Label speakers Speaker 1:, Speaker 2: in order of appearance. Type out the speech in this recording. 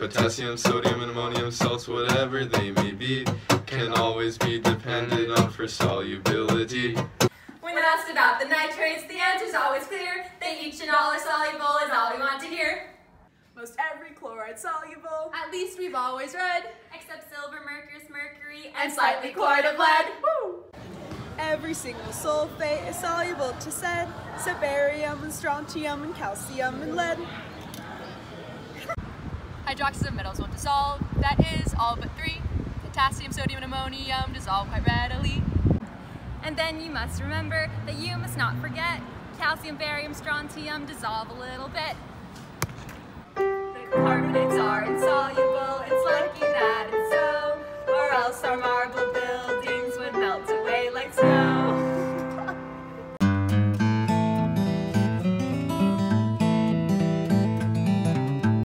Speaker 1: Potassium, sodium, and ammonium salts, whatever they may be, can always be depended on for solubility.
Speaker 2: When asked about the nitrates, the answer's always clear. They each and all are soluble is all we want to hear.
Speaker 3: Most every chloride soluble,
Speaker 2: At least we've always read.
Speaker 4: Except silver, mercury,
Speaker 2: And slightly chloride of lead.
Speaker 3: woo! Every single sulfate is soluble to said, so barium and strontium and calcium and lead.
Speaker 5: Hydroxides of metals won't dissolve, that is all but 3. Potassium, sodium, and ammonium dissolve quite readily.
Speaker 4: And then you must remember that you must not forget calcium, barium, strontium dissolve a little bit.
Speaker 2: The carbonates are insoluble, it's lucky that it's so, or else our